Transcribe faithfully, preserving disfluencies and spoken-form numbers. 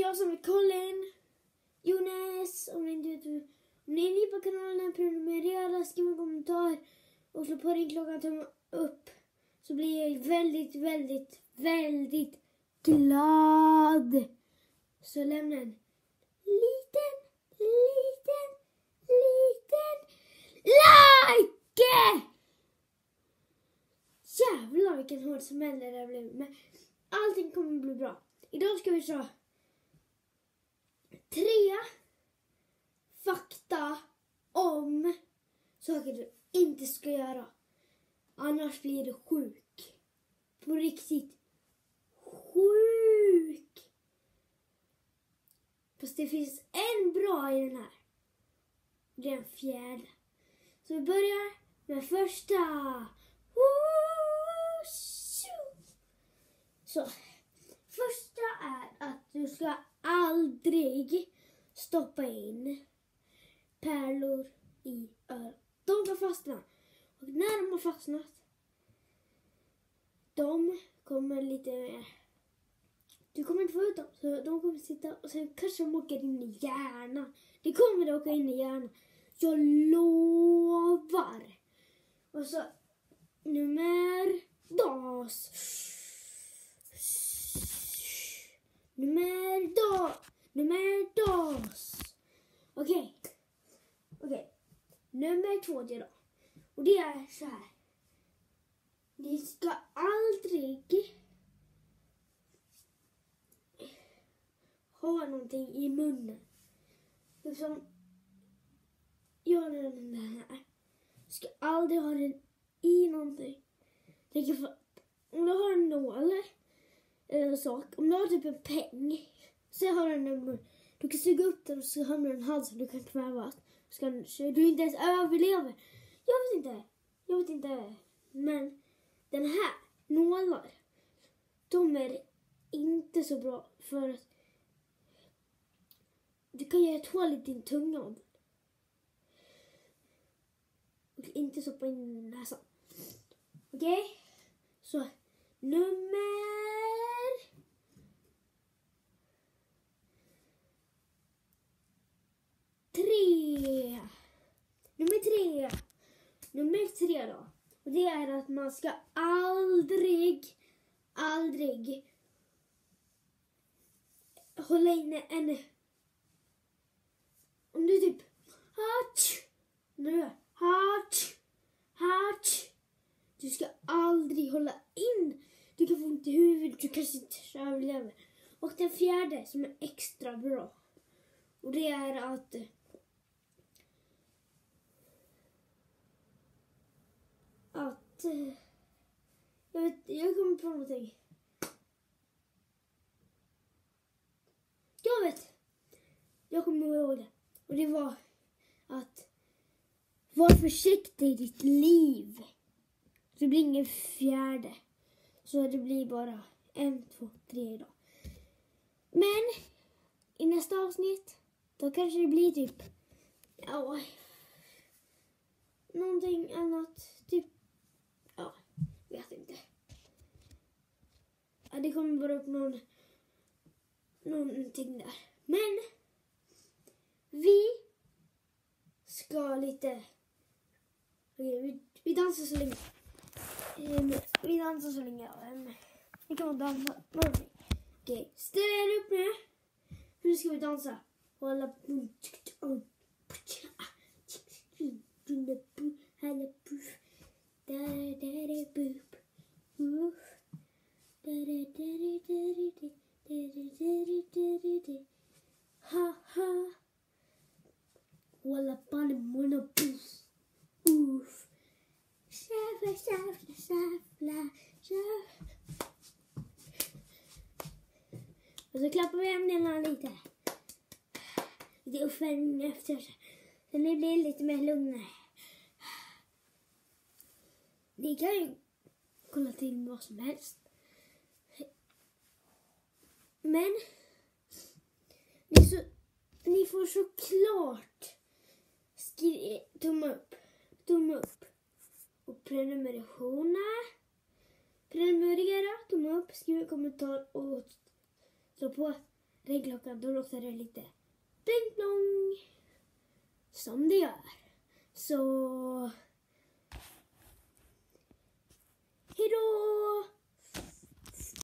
jag som är Colin, Jonas, om ni inte vet hur. Om ni är ny på kanalen, prenumerera, skriv en kommentar och slå på ringklockan, tumma upp. Så blir jag väldigt, väldigt, väldigt glad. Så lämna en liten, liten, liten like! Jävlar vilken hård smäll det där blev. Men allting kommer bli bra. Idag ska vi köra tre fakta om saker du inte ska göra. Annars blir du sjuk. På riktigt. Sjuk. Fast det finns en bra i den här. Det är en fjärde. Så vi börjar med första. Så. Första är att du ska aldrig stoppa in pärlor i örat. De kan fastna. Och när de har fastnat, de kommer lite mer. Du kommer inte få ut dem. Så de kommer sitta och sen kanske de åker in i hjärnan. Det kommer att åka in i hjärnan. Jag lovar. Och så nummer dos. Nummer dos. Nummer dos. Okej. Okay. Okej. Okay. Nummer två då. Och det är så här. Ni ska aldrig ha någonting i munnen. Liksom, gör den här. Du ska aldrig ha den i någonting. Tänk för, om du har en nål eller en sak. Om du har typ en peng. Så har du en nummer. Du kan suga upp den och så hamnar den i halsen. Du kan kvävas. Ska du inte ens överleva. Jag vet inte. Jag vet inte. Men den här nålar. De är inte så bra. För att du kan göra ett hål i din tunga. Och inte stoppa in näsan. Okej? Okay? Så nummer tre. Nummer tre. Nummer tre då. Och det är att man ska aldrig, aldrig hålla inne en. Om du typ hatch. Nu. Hatch. Hatch. Du ska aldrig hålla in. Du kan få ont i huvudet. Du kanske inte överlever. Och den fjärde som är extra bra. Och det är att att jag vet, jag kommer på någonting. Jag vet. Jag kommer ihåg det. Och det var att var försiktig i ditt liv. Det blir ingen fjärde. Så det blir bara en, två, tre idag. Men i nästa avsnitt då kanske det blir typ ja, någonting annat. Typ, ja, vet inte. Ja, det kommer bara upp någon, någonting där. Men vi ska lite. Okej, vi, vi dansar så länge. Um, vi dansar så länge. Um, vi kan dansa. Okej, ställ er upp nu. Nu ska vi dansa. Hålla på. Ha ha. Hålla på med uff. Shuffla, shuffla, shuffla, shuffla. Och så klappar vi händerna lite. Lite uppvärmning efter. Sen det blir lite mer lugnare. Ni kan ju kolla till vad som helst. Men ni, så, ni får såklart skriva tumma upp. Tumma upp. Och prenumerationer. Prenumerera, tumma upp, skriv en kommentar och slå på ringklockan, då låter det lite pling plong. Som det gör. Så